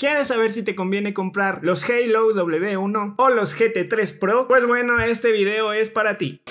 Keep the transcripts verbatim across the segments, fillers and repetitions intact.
¿Quieres saber si te conviene comprar los Halo W uno o los G T tres Pro? Pues bueno, este video es para ti.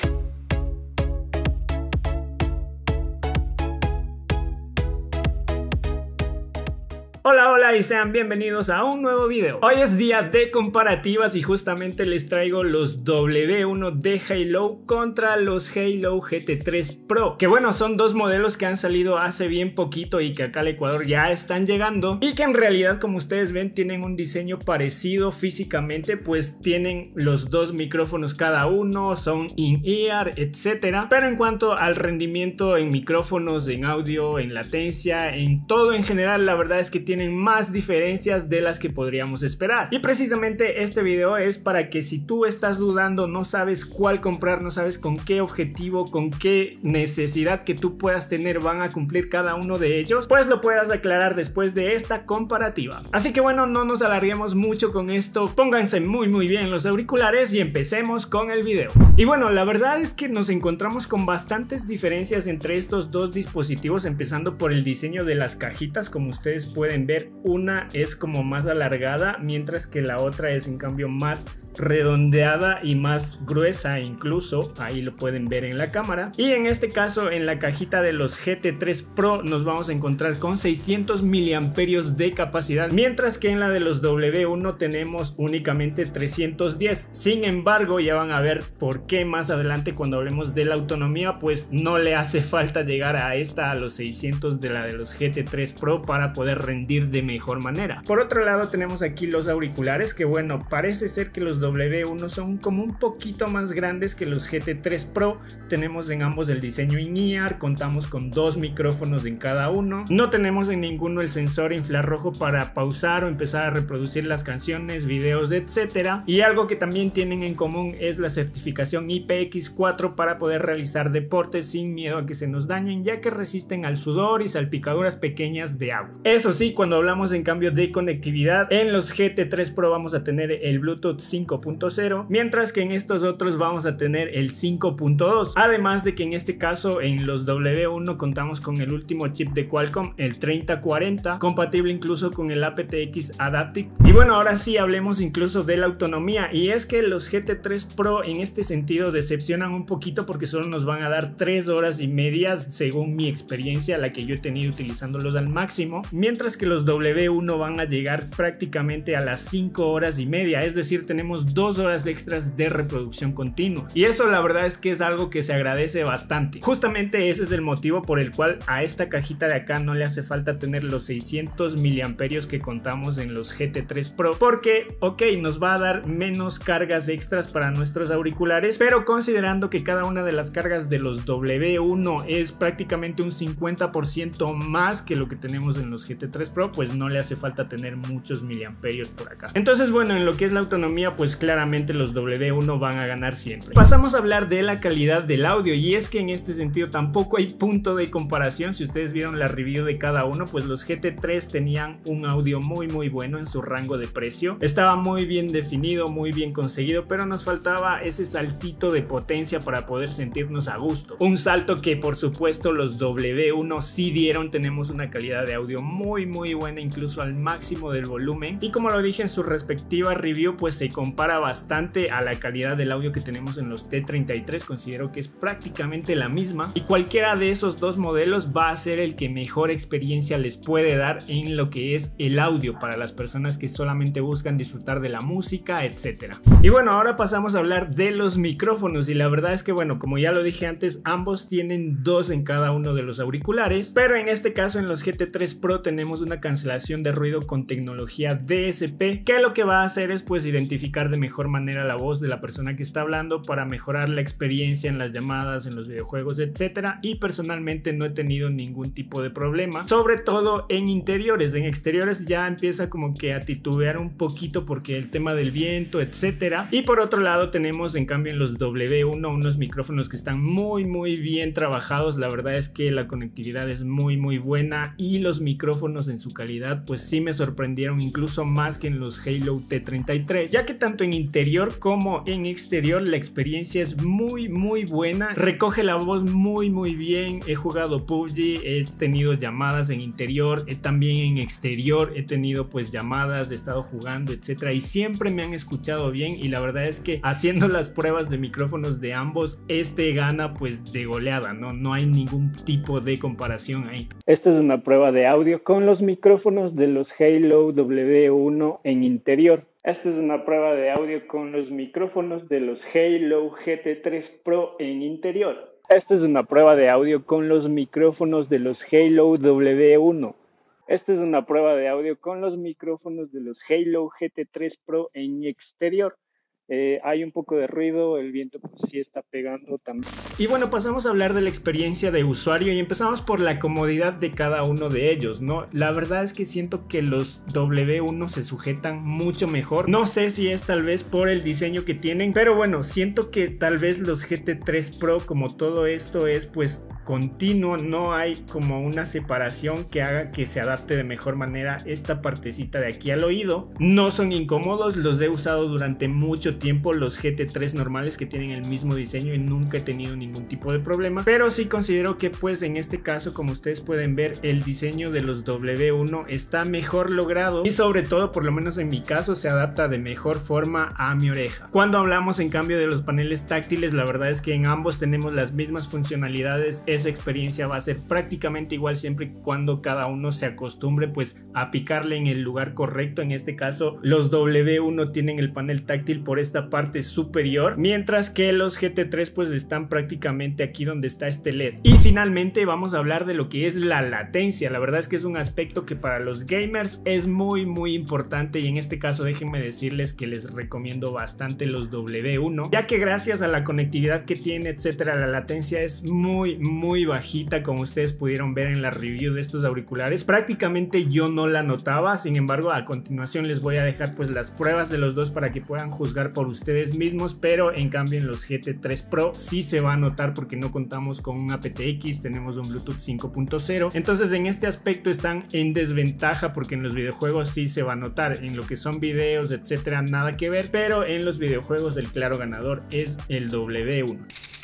Hola, hola y sean bienvenidos a un nuevo video. Hoy es día de comparativas y justamente les traigo los W uno de Halo contra los Halo G T tres Pro, que bueno, son dos modelos que han salido hace bien poquito y que acá al Ecuador ya están llegando y que en realidad, como ustedes ven, tienen un diseño parecido físicamente, pues tienen los dos micrófonos cada uno, son in-ear, etcétera. Pero en cuanto al rendimiento en micrófonos, en audio, en latencia, en todo en general, la verdad es que tienen más diferencias de las que podríamos esperar. Y precisamente este video es para que si tú estás dudando, no sabes cuál comprar, no sabes con qué objetivo, con qué necesidad que tú puedas tener van a cumplir cada uno de ellos, pues lo puedas aclarar después de esta comparativa. Así que bueno, no nos alarguemos mucho con esto, pónganse muy muy bien los auriculares y empecemos con el video. Y bueno, la verdad es que nos encontramos con bastantes diferencias entre estos dos dispositivos, empezando por el diseño de las cajitas. Como ustedes pueden ver, una es como más alargada, mientras que la otra es en cambio más redondeada y más gruesa, incluso ahí lo pueden ver en la cámara. Y en este caso, en la cajita de los G T tres Pro nos vamos a encontrar con seiscientos miliamperios de capacidad, mientras que en la de los W uno tenemos únicamente trescientos diez. Sin embargo, ya van a ver por qué más adelante cuando hablemos de la autonomía, pues no le hace falta llegar a esta, a los seiscientos de la de los G T tres Pro, para poder rendir de mejor manera. Por otro lado tenemos aquí los auriculares, que bueno, parece ser que los W uno son como un poquito más grandes que los G T tres Pro. Tenemos en ambos el diseño in-ear, contamos con dos micrófonos en cada uno, no tenemos en ninguno el sensor infrarrojo para pausar o empezar a reproducir las canciones, videos, etcétera. Y algo que también tienen en común es la certificación I P X cuatro para poder realizar deportes sin miedo a que se nos dañen, ya que resisten al sudor y salpicaduras pequeñas de agua. Eso sí, cuando hablamos en cambio de conectividad, en los G T tres Pro vamos a tener el Bluetooth cinco punto cero, mientras que en estos otros vamos a tener el cinco punto dos. Además de que en este caso en los W uno contamos con el último chip de Qualcomm, el treinta cuarenta, compatible incluso con el A P T X Adaptive. Y bueno, ahora sí hablemos incluso de la autonomía, y es que los G T tres Pro en este sentido decepcionan un poquito porque solo nos van a dar tres horas y media según mi experiencia, la que yo he tenido utilizándolos al máximo, mientras que los W uno van a llegar prácticamente a las cinco horas y media, es decir, tenemos dos horas extras de reproducción continua, y eso la verdad es que es algo que se agradece bastante. Justamente ese es el motivo por el cual a esta cajita de acá no le hace falta tener los seiscientos miliamperios que contamos en los G T tres Pro, porque ok, nos va a dar menos cargas extras para nuestros auriculares, pero considerando que cada una de las cargas de los W uno es prácticamente un cincuenta por ciento más que lo que tenemos en los G T tres Pro, pues no le hace falta tener muchos miliamperios por acá. Entonces bueno, en lo que es la autonomía, pues claramente los W uno van a ganar siempre. Pasamos a hablar de la calidad del audio, y es que en este sentido tampoco hay punto de comparación. Si ustedes vieron la review de cada uno, pues los G T tres tenían un audio muy muy bueno en su rango de precio, estaba muy bien definido, muy bien conseguido, pero nos faltaba ese saltito de potencia para poder sentirnos a gusto, un salto que por supuesto los W uno sí dieron. Tenemos una calidad de audio muy muy buena, incluso al máximo del volumen, y como lo dije en su respectiva review, pues se compara bastante a la calidad del audio que tenemos en los T treinta y tres. Considero que es prácticamente la misma, y cualquiera de esos dos modelos va a ser el que mejor experiencia les puede dar en lo que es el audio para las personas que solamente buscan disfrutar de la música, etcétera. Y bueno, ahora pasamos a hablar de los micrófonos, y la verdad es que bueno, como ya lo dije antes, ambos tienen dos en cada uno de los auriculares, pero en este caso en los G T tres Pro tenemos una cancelación de ruido con tecnología D S P, que lo que va a hacer es pues identificar de mejor manera la voz de la persona que está hablando para mejorar la experiencia en las llamadas, en los videojuegos, etcétera. Y personalmente no he tenido ningún tipo de problema, sobre todo en interiores. En exteriores ya empieza como que a titubear un poquito porque el tema del viento, etcétera. Y por otro lado tenemos en cambio en los W uno unos micrófonos que están muy muy bien trabajados. La verdad es que la conectividad es muy muy buena, y los micrófonos en su calidad pues sí me sorprendieron incluso más que en los Halo T treinta y tres, ya que tanto tanto en interior como en exterior la experiencia es muy muy buena, recoge la voz muy muy bien. He jugado P U B G, he tenido llamadas en interior, he también en exterior he tenido pues llamadas, he estado jugando, etcétera, y siempre me han escuchado bien, y la verdad es que haciendo las pruebas de micrófonos de ambos, este gana pues de goleada, no, no hay ningún tipo de comparación ahí. Esta es una prueba de audio con los micrófonos de los Halo W uno en interior. Esta es una prueba de audio con los micrófonos de los Halo G T tres Pro en interior. Esta es una prueba de audio con los micrófonos de los Halo W uno. Esta es una prueba de audio con los micrófonos de los Halo G T tres Pro en exterior. Eh, hay un poco de ruido, el viento pues sí está pegando también. Y bueno, pasamos a hablar de la experiencia de usuario y empezamos por la comodidad de cada uno de ellos, ¿no? La verdad es que siento que los W uno se sujetan mucho mejor. No sé si es tal vez por el diseño que tienen, pero bueno, siento que tal vez los G T tres Pro, como todo esto es pues continuo, no hay como una separación que haga que se adapte de mejor manera esta partecita de aquí al oído. No son incómodos, los he usado durante mucho tiempo, los G T tres normales que tienen el mismo diseño, y nunca he tenido ningún tipo de problema, pero sí considero que pues en este caso, como ustedes pueden ver, el diseño de los W uno está mejor logrado, y sobre todo, por lo menos en mi caso, se adapta de mejor forma a mi oreja. Cuando hablamos en cambio de los paneles táctiles, la verdad es que en ambos tenemos las mismas funcionalidades. Esa experiencia va a ser prácticamente igual siempre y cuando cada uno se acostumbre pues a picarle en el lugar correcto. En este caso los W uno tienen el panel táctil por esta parte superior, mientras que los G T tres pues están prácticamente aquí donde está este L E D. Y finalmente vamos a hablar de lo que es la latencia. La verdad es que es un aspecto que para los gamers es muy muy importante, y en este caso déjenme decirles que les recomiendo bastante los W uno, ya que gracias a la conectividad que tiene, etcétera, la latencia es muy muy bajita, como ustedes pudieron ver en la review de estos auriculares. Prácticamente yo no la notaba, sin embargo a continuación les voy a dejar pues las pruebas de los dos para que puedan juzgar por ustedes mismos, pero en cambio en los G T tres Pro sí se va a notar porque no contamos con un A P T X, tenemos un Bluetooth cinco punto cero, entonces en este aspecto están en desventaja, porque en los videojuegos sí se va a notar, en lo que son videos, etcétera, nada que ver, pero en los videojuegos el claro ganador es el W uno.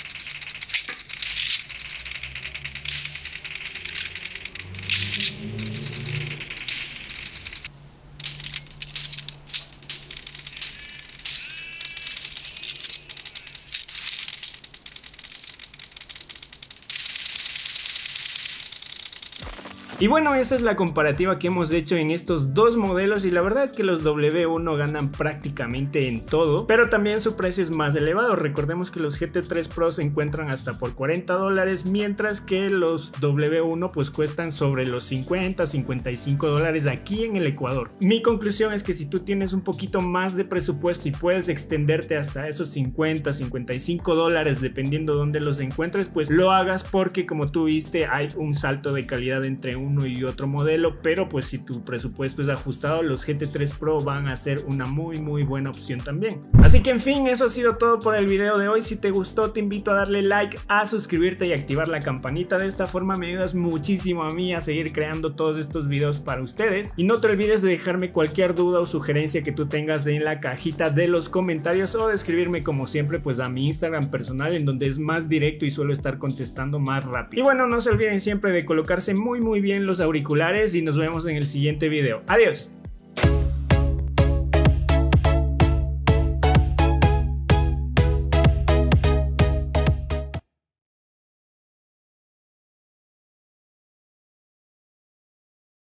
Y bueno, esa es la comparativa que hemos hecho en estos dos modelos, y la verdad es que los W uno ganan prácticamente en todo, pero también su precio es más elevado. Recordemos que los G T tres Pro se encuentran hasta por cuarenta dólares, mientras que los W uno pues cuestan sobre los cincuenta, cincuenta y cinco dólares aquí en el Ecuador. Mi conclusión es que si tú tienes un poquito más de presupuesto y puedes extenderte hasta esos cincuenta, cincuenta y cinco dólares dependiendo dónde los encuentres, pues lo hagas, porque como tú viste hay un salto de calidad entre uno y otro modelo, pero pues si tu presupuesto es ajustado, los G T tres Pro van a ser una muy muy buena opción también. Así que en fin, eso ha sido todo por el video de hoy. Si te gustó, te invito a darle like, a suscribirte y activar la campanita. De esta forma me ayudas muchísimo a mí a seguir creando todos estos videos para ustedes, y no te olvides de dejarme cualquier duda o sugerencia que tú tengas en la cajita de los comentarios, o de escribirme como siempre pues a mi Instagram personal, en donde es más directo y suelo estar contestando más rápido. Y bueno, no se olviden siempre de colocarse muy muy bien los auriculares, y nos vemos en el siguiente video. Adiós.